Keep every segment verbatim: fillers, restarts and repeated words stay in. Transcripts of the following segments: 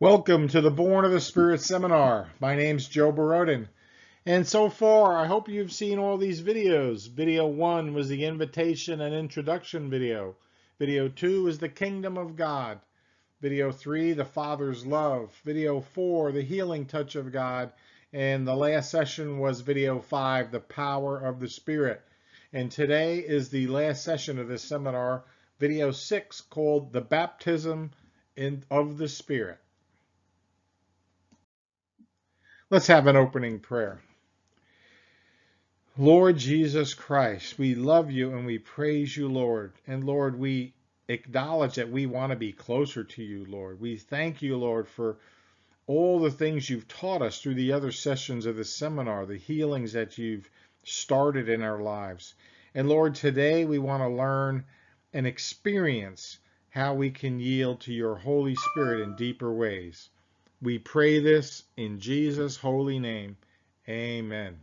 Welcome to the Born of the Spirit seminar. My name's Joe Borodin. And so far, I hope you've seen all these videos. Video one was the invitation and introduction video. Video two is the kingdom of God. Video three, the Father's love. Video four, the healing touch of God. And the last session was video five, the power of the Spirit. And today is the last session of this seminar, video six, called the baptism in, of the Spirit. Let's have an opening prayer. Lord Jesus Christ, we love you and we praise you, Lord. And Lord, we acknowledge that we want to be closer to you, Lord. We thank you, Lord, for all the things you've taught us through the other sessions of this seminar, the healings that you've started in our lives. And Lord, today we want to learn and experience how we can yield to your Holy Spirit in deeper ways. We pray this in Jesus' holy name. Amen.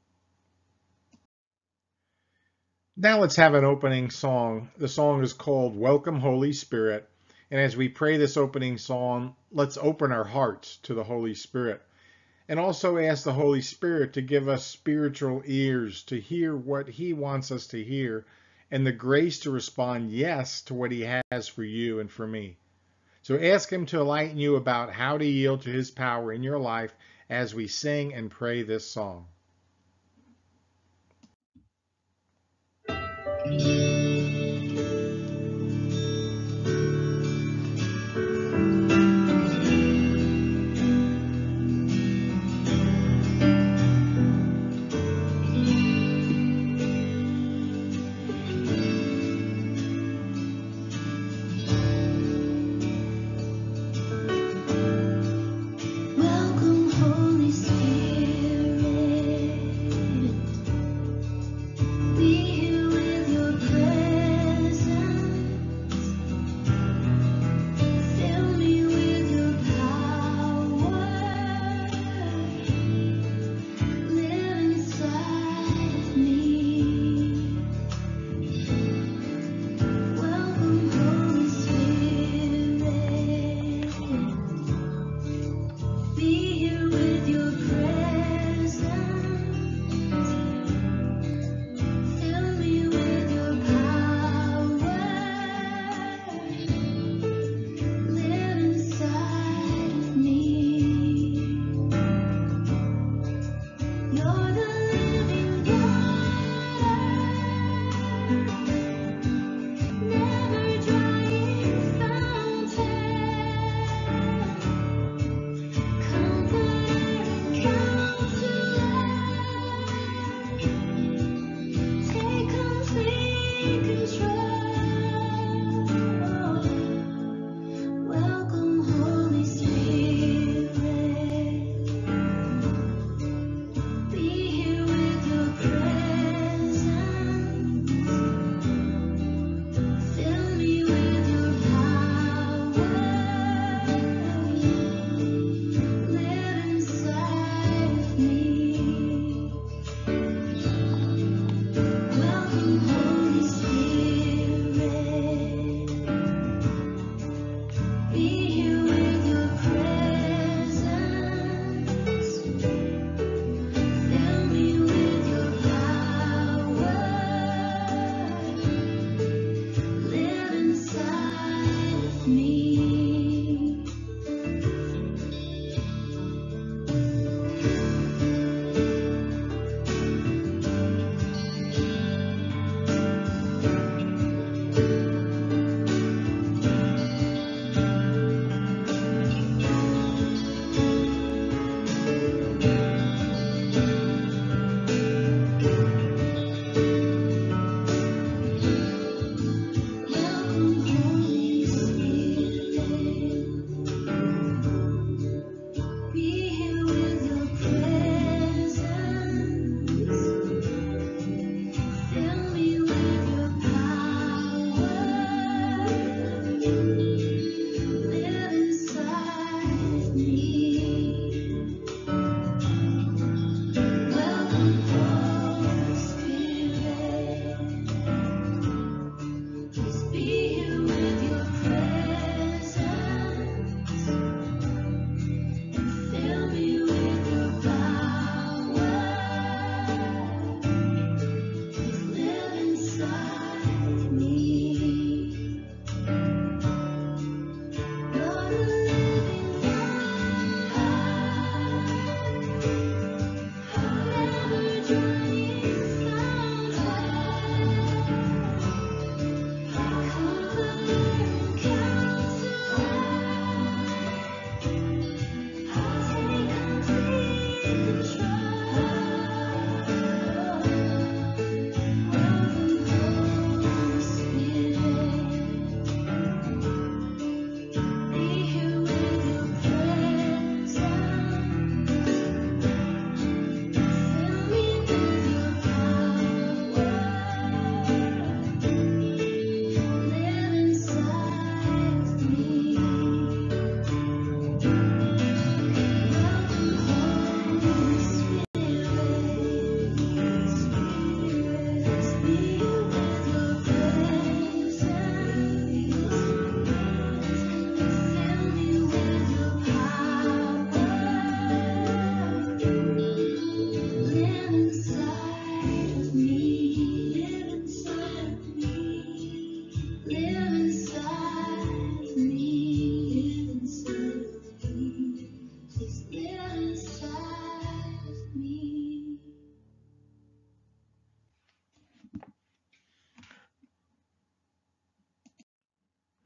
Now let's have an opening song. The song is called Welcome, Holy Spirit. And as we pray this opening song, let's open our hearts to the Holy Spirit. And also ask the Holy Spirit to give us spiritual ears to hear what he wants us to hear, and the grace to respond yes to what he has for you and for me. So ask him to enlighten you about how to yield to his power in your life as we sing and pray this song. Be here with your presence.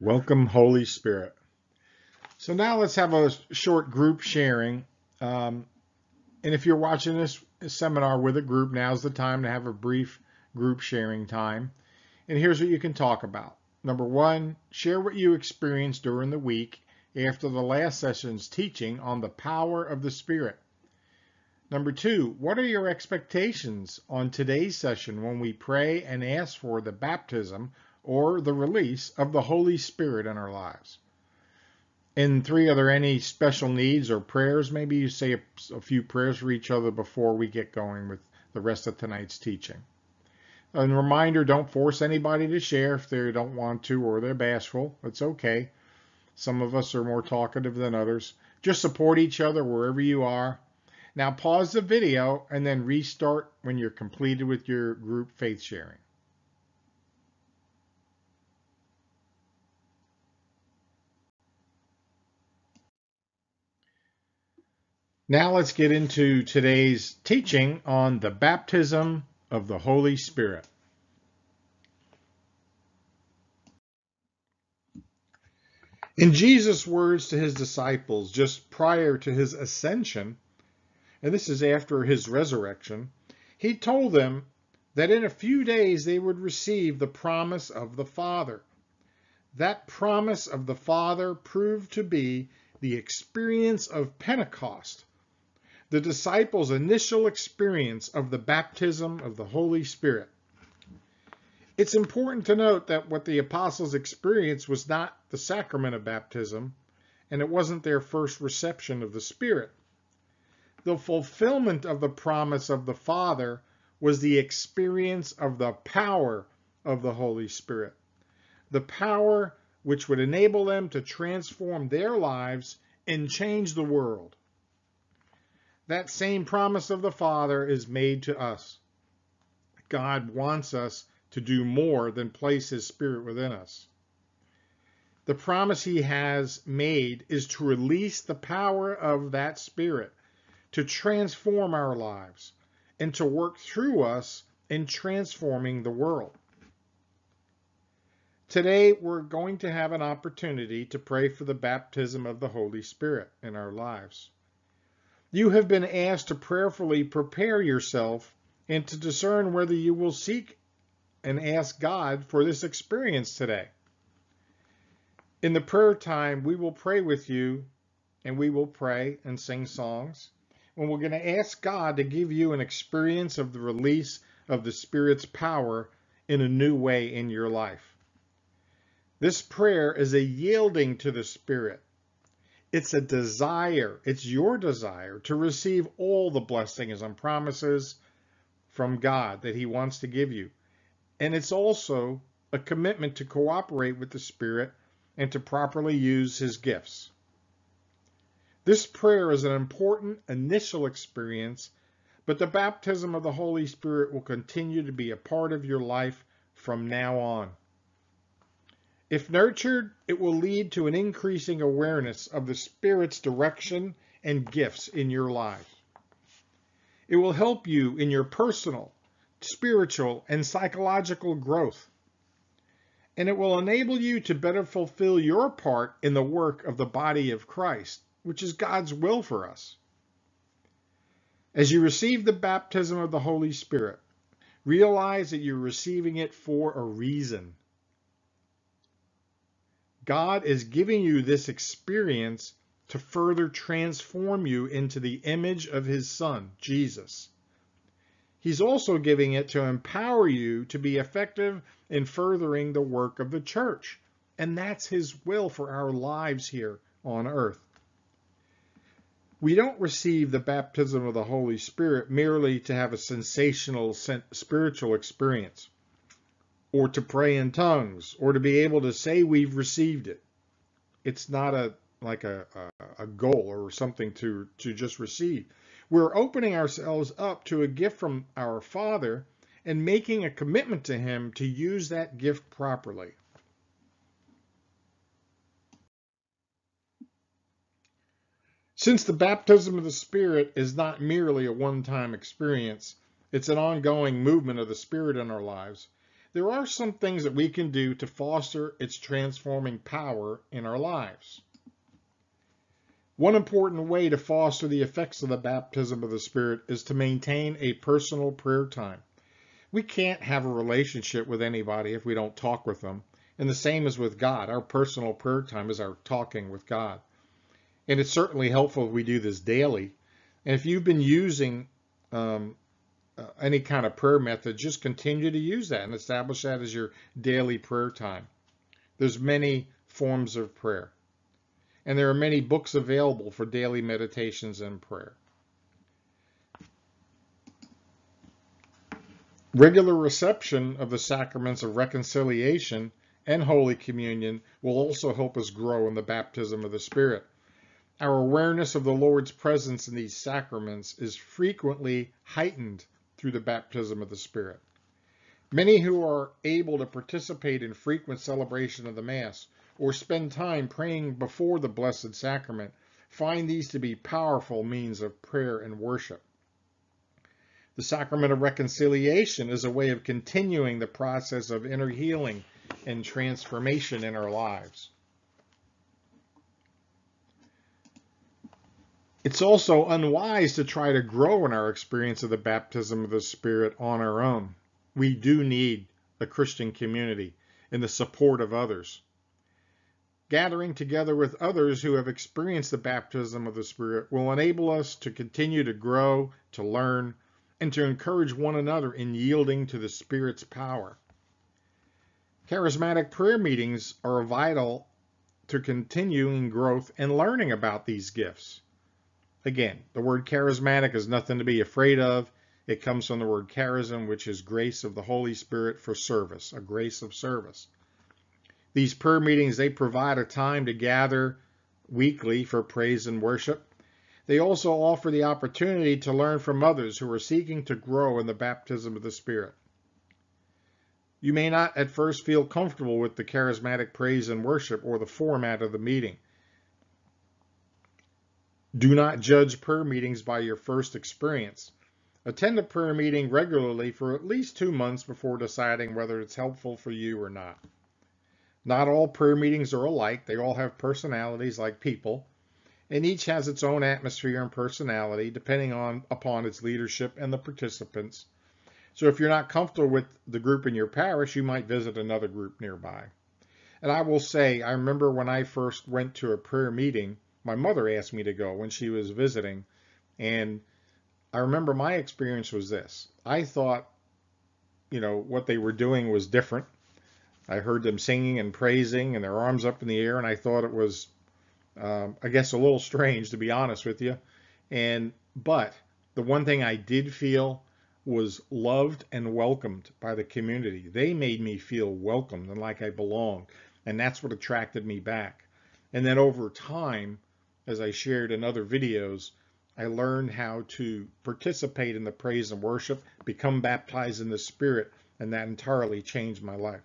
Welcome, Holy Spirit. So now let's have a short group sharing. Um, and if you're watching this seminar with a group, now's the time to have a brief group sharing time. And here's what you can talk about. Number one, share what you experienced during the week after the last session's teaching on the power of the Spirit. Number two, what are your expectations on today's session when we pray and ask for the baptism or the release of the Holy Spirit in our lives? And three, are there any special needs or prayers? Maybe you say a, a few prayers for each other before we get going with the rest of tonight's teaching. And a reminder, don't force anybody to share if they don't want to or they're bashful. It's okay. Some of us are more talkative than others. Just support each other wherever you are. Now pause the video and then restart when you're completed with your group faith sharing. Now let's get into today's teaching on the baptism of the Holy Spirit. In Jesus' words to his disciples just prior to his ascension, and this is after his resurrection, he told them that in a few days they would receive the promise of the Father. That promise of the Father proved to be the experience of Pentecost, the disciples' initial experience of the baptism of the Holy Spirit. It's important to note that what the apostles experienced was not the sacrament of baptism, and it wasn't their first reception of the Spirit. The fulfillment of the promise of the Father was the experience of the power of the Holy Spirit, the power which would enable them to transform their lives and change the world. That same promise of the Father is made to us. God wants us to do more than place his Spirit within us. The promise he has made is to release the power of that Spirit to transform our lives and to work through us in transforming the world. Today, we're going to have an opportunity to pray for the baptism of the Holy Spirit in our lives. You have been asked to prayerfully prepare yourself and to discern whether you will seek and ask God for this experience today. In the prayer time, we will pray with you, and we will pray and sing songs. And we're going to ask God to give you an experience of the release of the Spirit's power in a new way in your life. This prayer is a yielding to the Spirit. It's a desire, it's your desire to receive all the blessings and promises from God that he wants to give you. And it's also a commitment to cooperate with the Spirit and to properly use his gifts. This prayer is an important initial experience, but the baptism of the Holy Spirit will continue to be a part of your life from now on. If nurtured, it will lead to an increasing awareness of the Spirit's direction and gifts in your life. It will help you in your personal, spiritual, and psychological growth. And it will enable you to better fulfill your part in the work of the body of Christ, which is God's will for us. As you receive the baptism of the Holy Spirit, realize that you're receiving it for a reason. God is giving you this experience to further transform you into the image of his Son, Jesus. He's also giving it to empower you to be effective in furthering the work of the church. And that's his will for our lives here on earth. We don't receive the baptism of the Holy Spirit merely to have a sensational spiritual experience, or to pray in tongues, or to be able to say we've received it. It's not a like a, a, a goal or something to, to just receive. We're opening ourselves up to a gift from our Father and making a commitment to him to use that gift properly. Since the baptism of the Spirit is not merely a one-time experience, it's an ongoing movement of the Spirit in our lives, there are some things that we can do to foster its transforming power in our lives. One important way to foster the effects of the baptism of the Spirit is to maintain a personal prayer time. We can't have a relationship with anybody if we don't talk with them. And the same is with God. Our personal prayer time is our talking with God. And it's certainly helpful if we do this daily. And if you've been using um, uh, any kind of prayer method, just continue to use that and establish that as your daily prayer time. There's many forms of prayer. And there are many books available for daily meditations and prayer. Regular reception of the sacraments of reconciliation and Holy Communion will also help us grow in the baptism of the Spirit. Our awareness of the Lord's presence in these sacraments is frequently heightened through the baptism of the Spirit. Many who are able to participate in frequent celebration of the Mass or spend time praying before the Blessed Sacrament find these to be powerful means of prayer and worship. The Sacrament of Reconciliation is a way of continuing the process of inner healing and transformation in our lives. It's also unwise to try to grow in our experience of the baptism of the Spirit on our own. We do need a Christian community and the support of others. Gathering together with others who have experienced the baptism of the Spirit will enable us to continue to grow, to learn, and to encourage one another in yielding to the Spirit's power. Charismatic prayer meetings are vital to continuing growth and learning about these gifts. Again, the word charismatic is nothing to be afraid of. It comes from the word charism, which is grace of the Holy Spirit for service, a grace of service. These prayer meetings, they provide a time to gather weekly for praise and worship. They also offer the opportunity to learn from others who are seeking to grow in the baptism of the Spirit. You may not at first feel comfortable with the charismatic praise and worship or the format of the meeting. Do not judge prayer meetings by your first experience. Attend a prayer meeting regularly for at least two months before deciding whether it's helpful for you or not. Not all prayer meetings are alike. They all have personalities like people, and each has its own atmosphere and personality depending on upon its leadership and the participants. So if you're not comfortable with the group in your parish, you might visit another group nearby. And I will say, I remember when I first went to a prayer meeting, my mother asked me to go when she was visiting, and I remember my experience was this. I thought, you know, what they were doing was different. I heard them singing and praising and their arms up in the air, and I thought it was, um, I guess, a little strange, to be honest with you. And but the one thing I did feel was loved and welcomed by the community. They made me feel welcomed and like I belonged, and that's what attracted me back. And then over time, as I shared in other videos, I learned how to participate in the praise and worship, become baptized in the Spirit, and that entirely changed my life.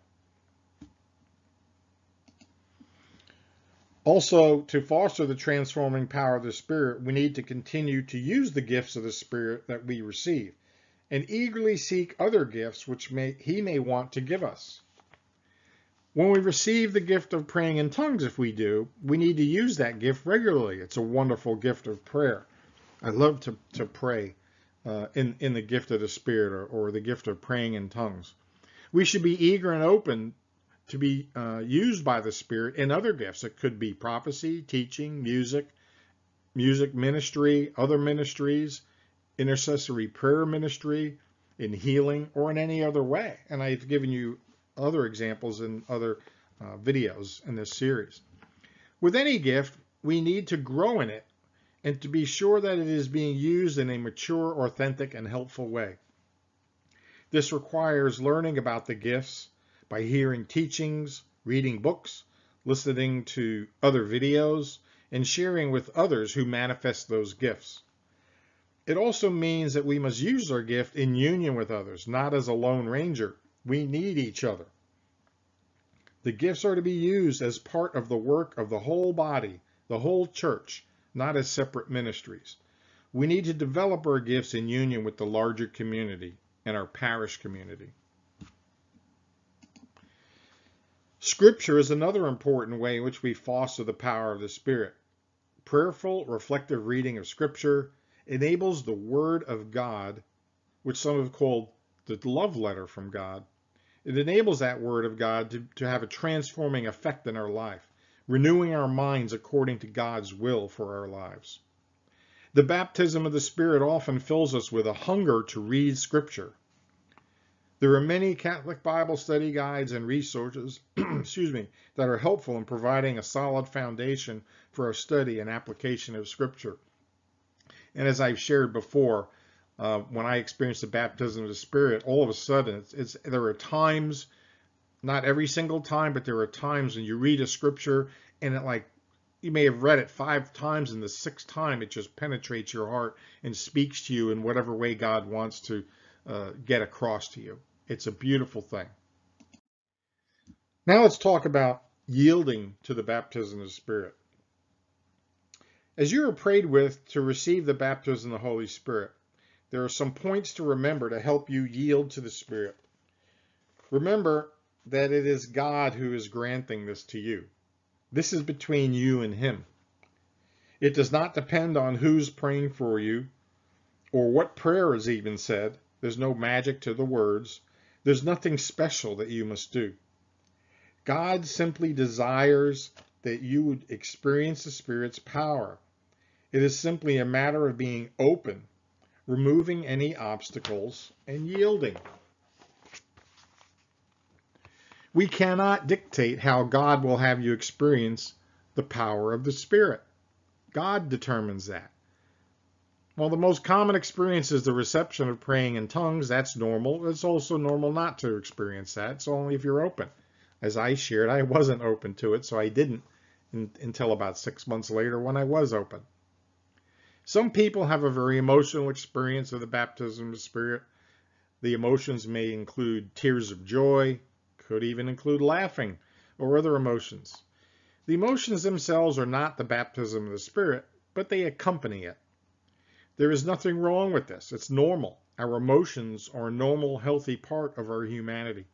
Also, to foster the transforming power of the Spirit, we need to continue to use the gifts of the Spirit that we receive and eagerly seek other gifts which may, He may want to give us. When we receive the gift of praying in tongues, if we do, we need to use that gift regularly. It's a wonderful gift of prayer. I love to, to pray uh, in, in the gift of the Spirit or, or the gift of praying in tongues. We should be eager and open to be uh, used by the Spirit in other gifts. It could be prophecy, teaching, music, music ministry, other ministries, intercessory prayer ministry, in healing, or in any other way. And I've given you other examples in other uh, videos in this series. With any gift, we need to grow in it and to be sure that it is being used in a mature, authentic, and helpful way. This requires learning about the gifts by hearing teachings, reading books, listening to other videos, and sharing with others who manifest those gifts. It also means that we must use our gift in union with others, not as a lone ranger. We need each other. The gifts are to be used as part of the work of the whole body, the whole church, not as separate ministries. We need to develop our gifts in union with the larger community and our parish community. Scripture is another important way in which we foster the power of the Spirit. Prayerful, reflective reading of Scripture enables the Word of God, which some have called the love letter from God. It enables that Word of God to, to have a transforming effect in our life, renewing our minds according to God's will for our lives. The baptism of the Spirit often fills us with a hunger to read Scripture. There are many Catholic Bible study guides and resources excuse me, that are helpful in providing a solid foundation for our study and application of Scripture. And as I've shared before, uh, when I experienced the baptism of the Spirit, all of a sudden, it's, it's, there are times, not every single time, but there are times when you read a Scripture and it like, you may have read it five times, and the sixth time it just penetrates your heart and speaks to you in whatever way God wants to uh, get across to you. It's a beautiful thing. Now let's talk about yielding to the baptism of the Spirit. As you are prayed with to receive the baptism of the Holy Spirit, there are some points to remember to help you yield to the Spirit. Remember that it is God who is granting this to you. This is between you and Him. It does not depend on who's praying for you or what prayer is even said. There's no magic to the words. There's nothing special that you must do. God simply desires that you would experience the Spirit's power. It is simply a matter of being open, removing any obstacles, and yielding. We cannot dictate how God will have you experience the power of the Spirit. God determines that. Well, the most common experience is the reception of praying in tongues. That's normal. It's also normal not to experience that. It's only if you're open. As I shared, I wasn't open to it, so I didn't in, until about six months later when I was open. Some people have a very emotional experience of the baptism of the Spirit. The emotions may include tears of joy, could even include laughing or other emotions. The emotions themselves are not the baptism of the Spirit, but they accompany it. There is nothing wrong with this. It's normal. Our emotions are a normal, healthy part of our humanity.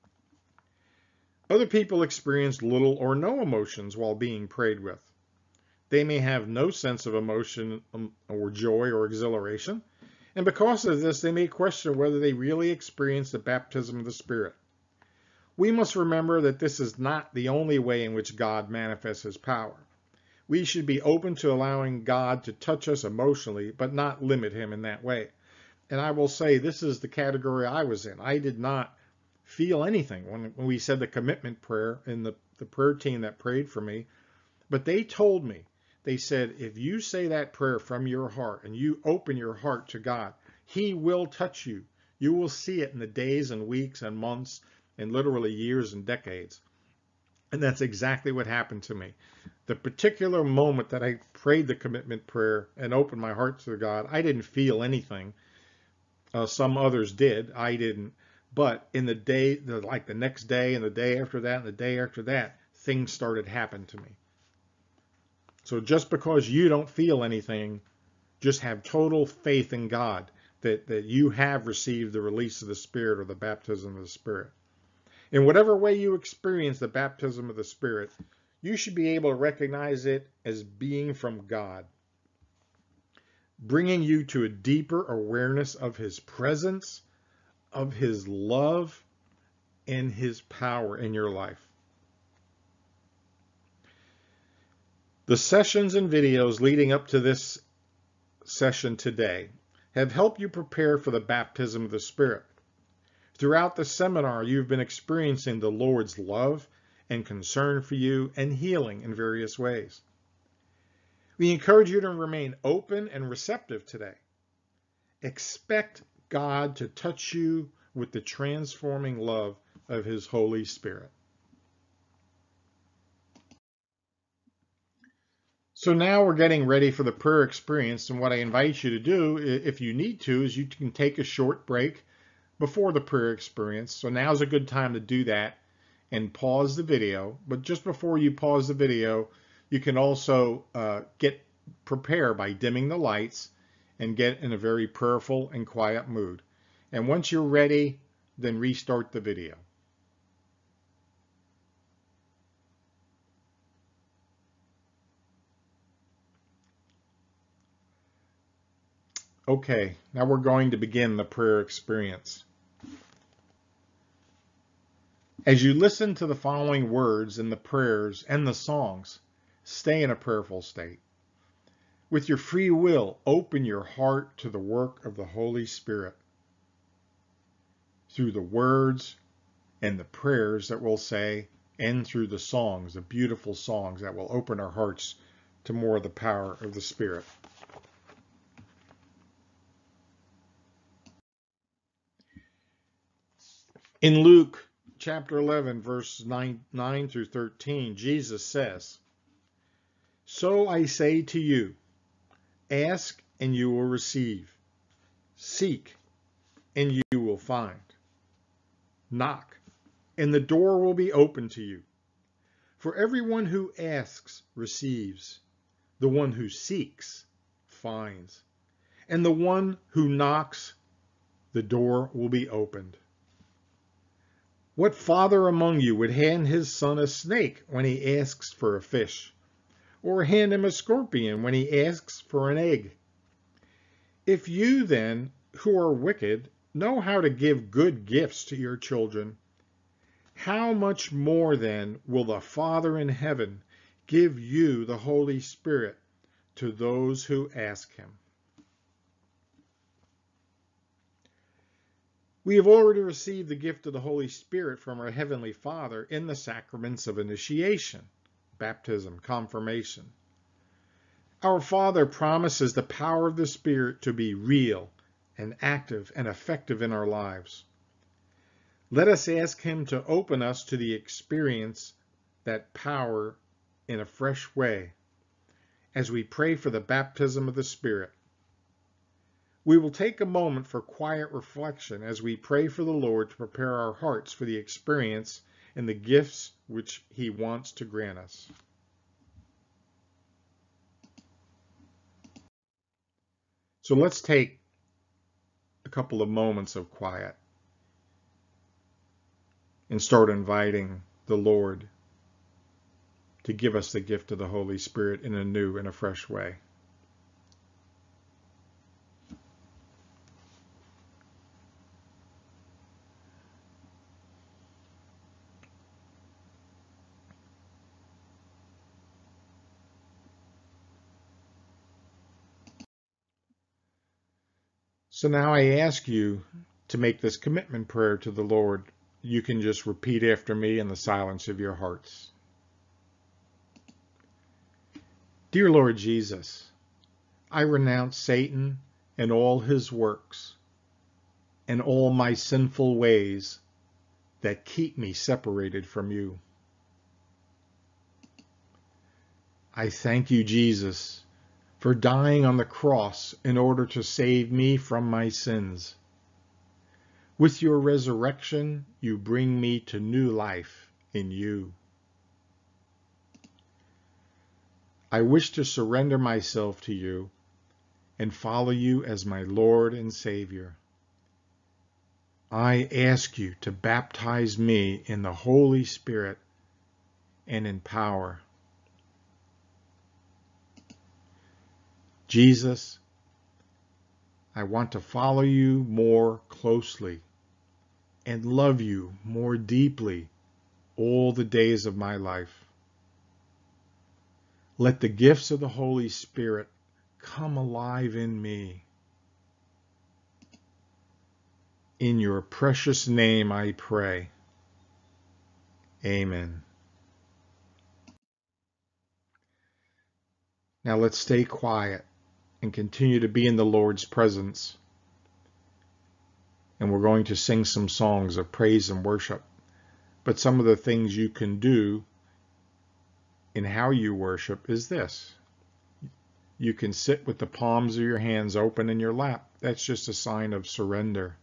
Other people experience little or no emotions while being prayed with. They may have no sense of emotion or joy or exhilaration, and because of this, they may question whether they really experience the baptism of the Spirit. We must remember that this is not the only way in which God manifests His power. We should be open to allowing God to touch us emotionally, but not limit Him in that way. And I will say this is the category I was in. I did not feel anything when, when we said the commitment prayer in the, the prayer team that prayed for me. But they told me, they said, if you say that prayer from your heart and you open your heart to God, He will touch you. You will see it in the days and weeks and months and literally years and decades. And that's exactly what happened to me. The particular moment that I prayed the commitment prayer and opened my heart to God, I didn't feel anything. Uh, some others did. I didn't. But in the day, the, like the next day and the day after that and the day after that, things started happening to me. So just because you don't feel anything, just have total faith in God that, that you have received the release of the Spirit or the baptism of the Spirit. In whatever way you experience the baptism of the Spirit, you should be able to recognize it as being from God, bringing you to a deeper awareness of His presence, of His love, and His power in your life. The sessions and videos leading up to this session today have helped you prepare for the baptism of the Spirit. Throughout the seminar, you've been experiencing the Lord's love and concern for you and healing in various ways. We encourage you to remain open and receptive today. Expect God to touch you with the transforming love of His Holy Spirit. So now we're getting ready for the prayer experience, and what I invite you to do, if you need to, is you can take a short break before the prayer experience. So now's a good time to do that and pause the video. But just before you pause the video, you can also uh, get prepared by dimming the lights and get in a very prayerful and quiet mood. And once you're ready, then restart the video. Okay, now we're going to begin the prayer experience. As you listen to the following words in the prayers and the songs, stay in a prayerful state. With your free will, open your heart to the work of the Holy Spirit through the words and the prayers that we'll say, and through the songs, the beautiful songs that will open our hearts to more of the power of the Spirit. In Luke chapter eleven, verses nine, nine through thirteen, Jesus says, "So I say to you, ask and you will receive. Seek and you will find. Knock and the door will be open to you. For everyone who asks receives. The one who seeks finds. And the one who knocks, the door will be opened. What father among you would hand his son a snake when he asks for a fish, or hand him a scorpion when he asks for an egg? If you then, who are wicked, know how to give good gifts to your children, how much more then will the Father in heaven give you the Holy Spirit to those who ask him?" We have already received the gift of the Holy Spirit from our Heavenly Father in the sacraments of initiation, baptism, confirmation. Our Father promises the power of the Spirit to be real and active and effective in our lives. Let us ask him to open us to the experience that power in a fresh way as we pray for the baptism of the Spirit. We will take a moment for quiet reflection as we pray for the Lord to prepare our hearts for the experience and the gifts which he wants to grant us. So let's take a couple of moments of quiet and start inviting the Lord to give us the gift of the Holy Spirit in a new and a fresh way. So now I ask you to make this commitment prayer to the Lord. You can just repeat after me in the silence of your hearts. Dear Lord Jesus, I renounce Satan and all his works and all my sinful ways that keep me separated from you. I thank you, Jesus, for dying on the cross in order to save me from my sins. With your resurrection, you bring me to new life in you. I wish to surrender myself to you and follow you as my Lord and Savior. I ask you to baptize me in the Holy Spirit and in power. Jesus, I want to follow you more closely and love you more deeply all the days of my life. Let the gifts of the Holy Spirit come alive in me. In your precious name I pray. Amen. Now let's stay quiet and continue to be in the Lord's presence. And we're going to sing some songs of praise and worship. But some of the things you can do in how you worship is this. You can sit with the palms of your hands open in your lap. That's just a sign of surrender.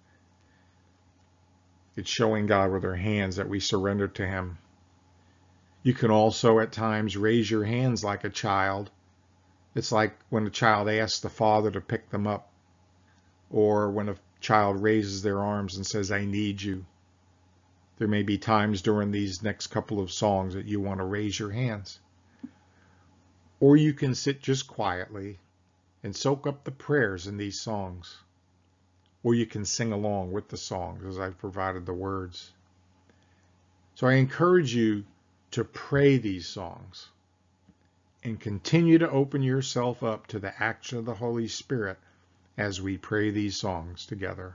It's showing God with our hands that we surrender to him. You can also at times raise your hands like a child. It's like when a child asks the father to pick them up, or when a child raises their arms and says, I need you. There may be times during these next couple of songs that you want to raise your hands. Or you can sit just quietly and soak up the prayers in these songs. Or you can sing along with the songs as I've provided the words. So I encourage you to pray these songs and continue to open yourself up to the action of the Holy Spirit as we pray these songs together.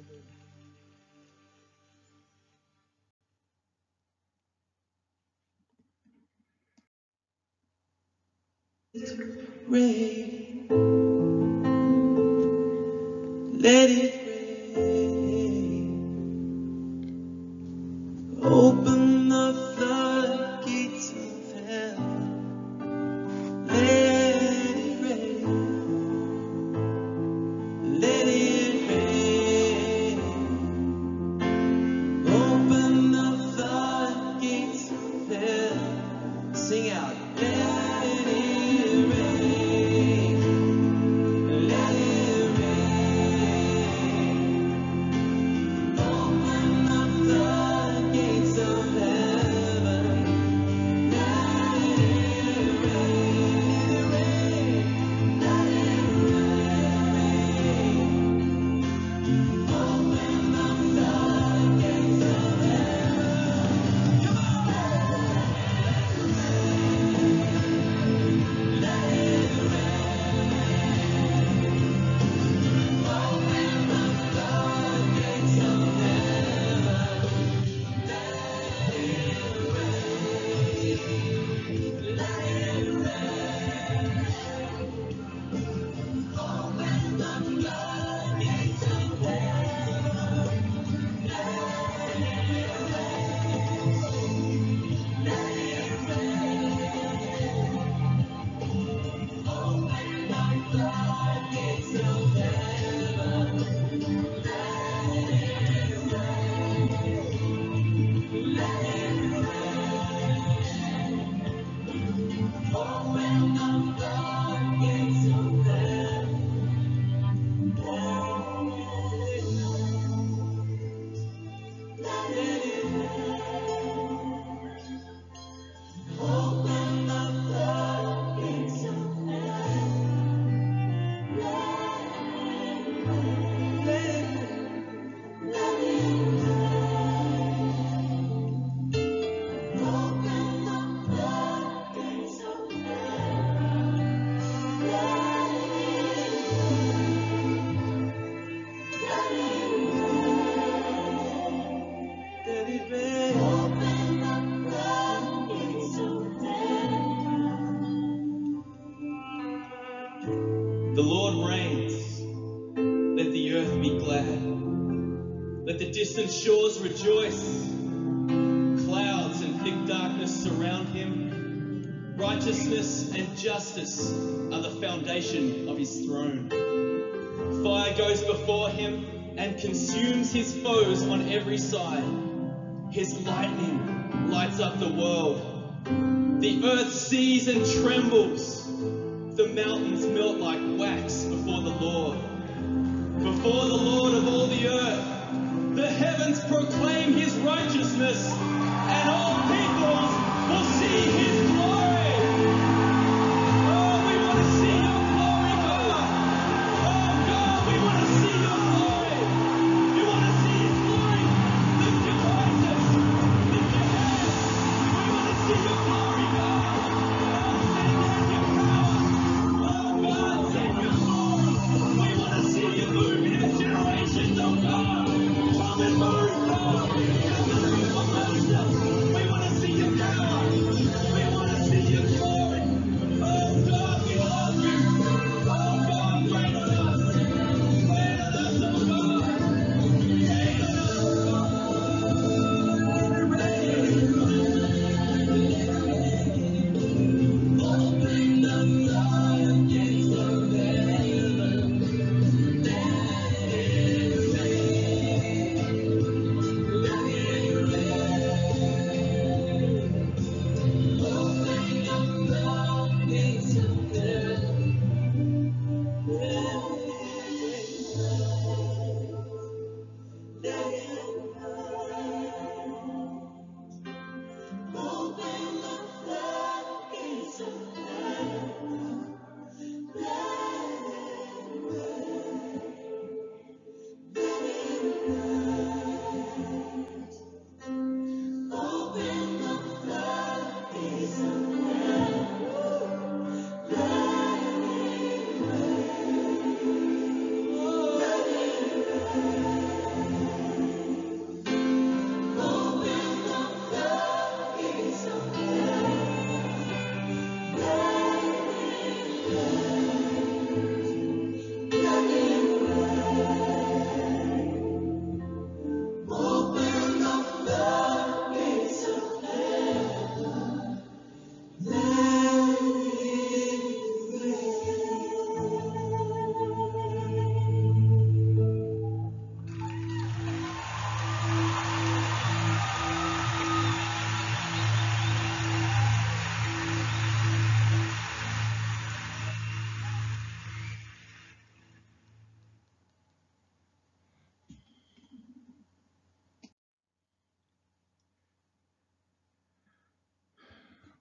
Rain, let it rain. Open the floodgates of heaven. Let it rain. Let it rain. Open the floodgates of heaven. Sing out. Let it rain. Let it rain. Open the floodgates of heaven. Let it rain. Let it rain. Open the floodgates of heaven. Come on. The Lord reigns. Let the earth be glad. Let the distant shores rejoice. Clouds and thick darkness surround him. Righteousness and justice are the foundation of his throne. Fire goes before him and consumes his foes on every side. His lightning lights up the world. The earth sees and trembles. The mountains melt like wax before the Lord. Before the Lord of all the earth, the heavens proclaim his righteousness, and all peoples will see his glory. Oh, we want to see your glory, God. Oh, God, we want to see your glory. We want to see his glory. Lift your voices. Lift your hands. We want to see your glory, God. Generations, oh God, come and move, God, come and move amongst us.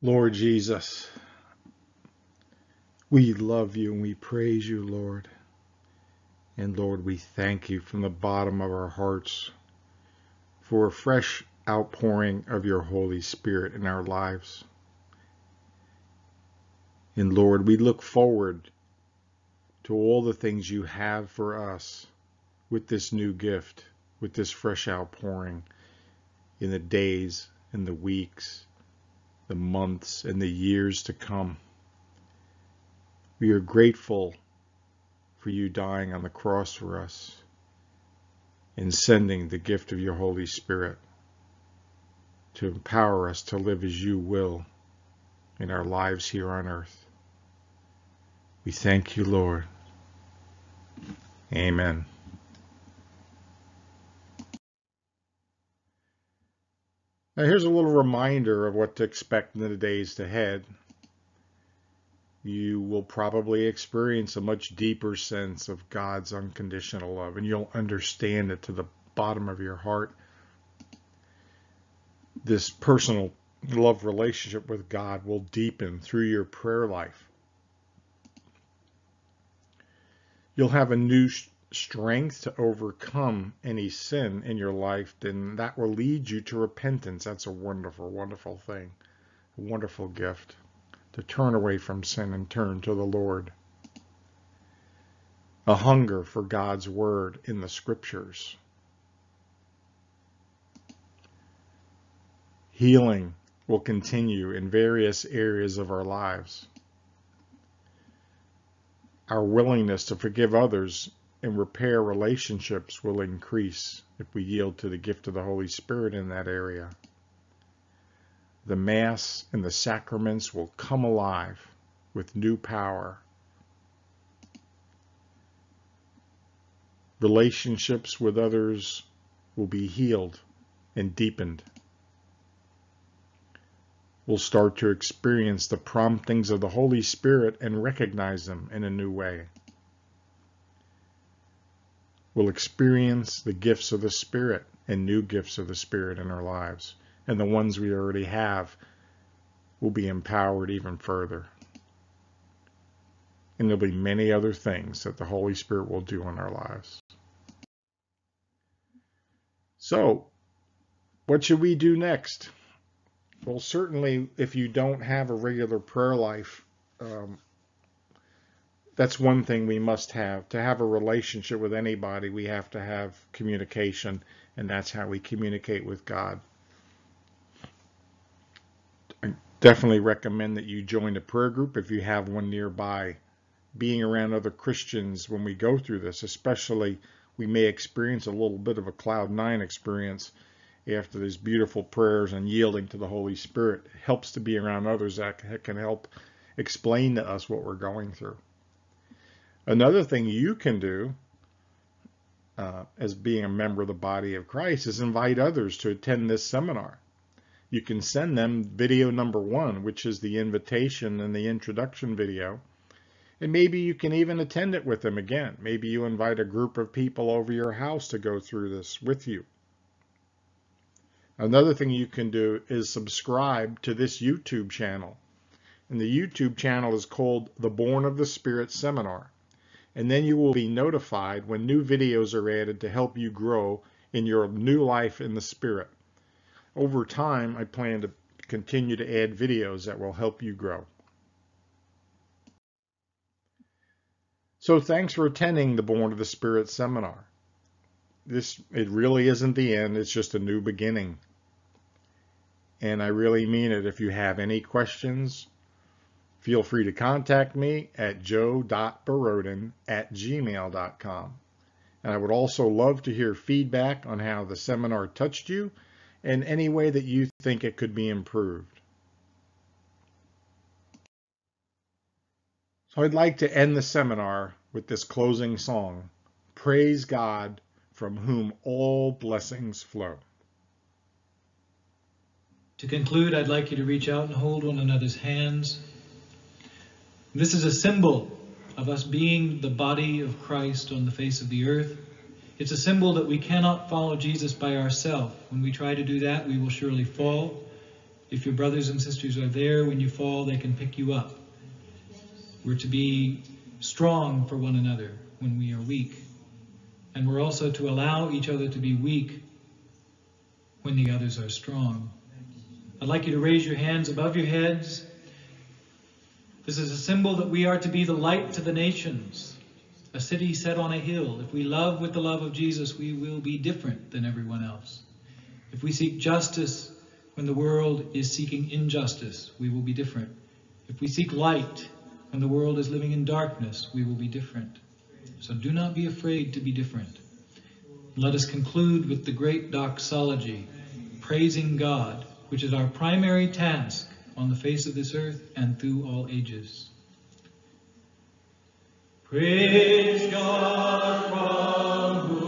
Lord Jesus, we love you and we praise you, Lord. And Lord, we thank you from the bottom of our hearts for a fresh outpouring of your Holy Spirit in our lives. And Lord, we look forward to all the things you have for us with this new gift, with this fresh outpouring in the days and the weeks, the months and the years to come. We are grateful for you dying on the cross for us and sending the gift of your Holy Spirit to empower us to live as you will in our lives here on earth. We thank you, Lord. Amen. Now here's a little reminder of what to expect in the days ahead. You will probably experience a much deeper sense of God's unconditional love, and you'll understand it to the bottom of your heart. This personal love relationship with God will deepen through your prayer life. You'll have a new strength to overcome any sin in your life, then that will lead you to repentance. That's a wonderful, wonderful thing, a wonderful gift. To turn away from sin and turn to the Lord. A hunger for God's word in the scriptures. Healing will continue in various areas of our lives. Our willingness to forgive others and repair relationships will increase if we yield to the gift of the Holy Spirit in that area. The Mass and the sacraments will come alive with new power. Relationships with others will be healed and deepened. We'll start to experience the promptings of the Holy Spirit and recognize them in a new way. We'll experience the gifts of the Spirit and new gifts of the Spirit in our lives. And the ones we already have will be empowered even further. And there'll be many other things that the Holy Spirit will do in our lives. So, what should we do next? Well, certainly, if you don't have a regular prayer life, um, that's one thing we must have. To have a relationship with anybody, we have to have communication, and that's how we communicate with God. Definitely recommend that you join a prayer group if you have one nearby. Being around other Christians when we go through this, especially we may experience a little bit of a cloud nine experience after these beautiful prayers and yielding to the Holy Spirit. It helps to be around others that can help explain to us what we're going through. Another thing you can do uh, as being a member of the body of Christ is invite others to attend this seminar. You can send them video number one, which is the invitation and the introduction video. And maybe you can even attend it with them again. Maybe you invite a group of people over your house to go through this with you. Another thing you can do is subscribe to this YouTube channel. And the YouTube channel is called the Born of the Spirit Seminar. And then you will be notified when new videos are added to help you grow in your new life in the Spirit. Over time, I plan to continue to add videos that will help you grow. So thanks for attending the Born of the Spirit seminar. This, it really isn't the end, it's just a new beginning. And I really mean it. If you have any questions, feel free to contact me at joe dot baroden at gmail dot com. And I would also love to hear feedback on how the seminar touched you and any way that you think it could be improved. So I'd like to end the seminar with this closing song, Praise God, from whom all blessings flow. To conclude, I'd like you to reach out and hold one another's hands. This is a symbol of us being the body of Christ on the face of the earth. It's a symbol that we cannot follow Jesus by ourselves. When we try to do that, we will surely fall. If your brothers and sisters are there when you fall, they can pick you up. We're to be strong for one another when we are weak. And we're also to allow each other to be weak when the others are strong. I'd like you to raise your hands above your heads. This is a symbol that we are to be the light to the nations, a city set on a hill. If we love with the love of Jesus, we will be different than everyone else. If we seek justice when the world is seeking injustice, we will be different. If we seek light when the world is living in darkness, we will be different. So do not be afraid to be different. Let us conclude with the great doxology, praising God, which is our primary task on the face of this earth and through all ages. Praise God from whom